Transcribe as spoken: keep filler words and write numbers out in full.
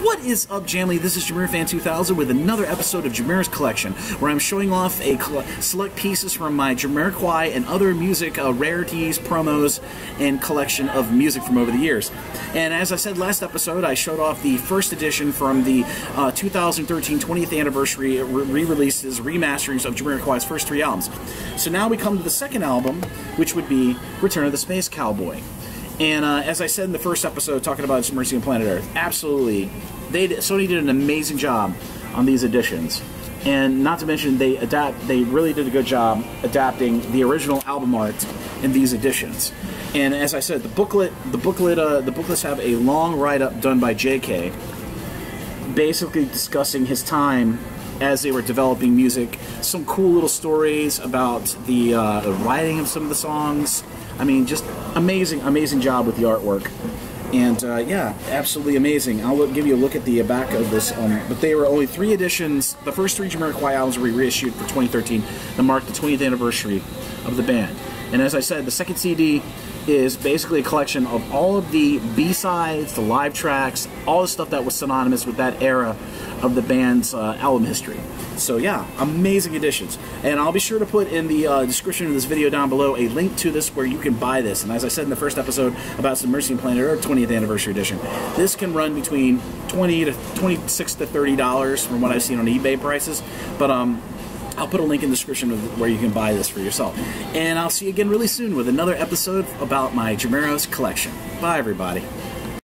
What is up, Jamily? This is JameeraFan two thousand with another episode of Jameera's Collection, where I'm showing off a select pieces from my Jamiroquai and other music uh, rarities, promos, and collection of music from over the years. And as I said last episode, I showed off the first edition from the uh, two thousand thirteen twentieth anniversary re-releases, remasterings of Jamiroquai's first three albums. So now we come to the second album, which would be Return of the Space Cowboy. And uh, as I said in the first episode, talking about Mercy on Planet Earth, absolutely, they Sony did an amazing job on these editions. And not to mention, they adapt. They really did a good job adapting the original album art in these editions. And as I said, the booklet, the booklet, uh, the booklets have a long write-up done by J K, basically discussing his time as they were developing music. Some cool little stories about the, uh, the writing of some of the songs. I mean, just amazing, amazing job with the artwork. And uh, yeah, absolutely amazing. I'll look, give you a look at the back of this. Um, but they were only three editions. The first three Jamiroquai albums were reissued for twenty thirteen that marked the twentieth anniversary of the band. And as I said, the second C D is basically a collection of all of the B-sides, the live tracks, all the stuff that was synonymous with that era of the band's uh, album history. So yeah, amazing editions. And I'll be sure to put in the uh, description of this video down below a link to this where you can buy this. And as I said in the first episode about some Mercy on Planet Earth twentieth anniversary edition, this can run between twenty to twenty-six to thirty dollars from what I've seen on eBay prices. But um, I'll put a link in the description of where you can buy this for yourself. And I'll see you again really soon with another episode about my Jameera's collection. Bye, everybody.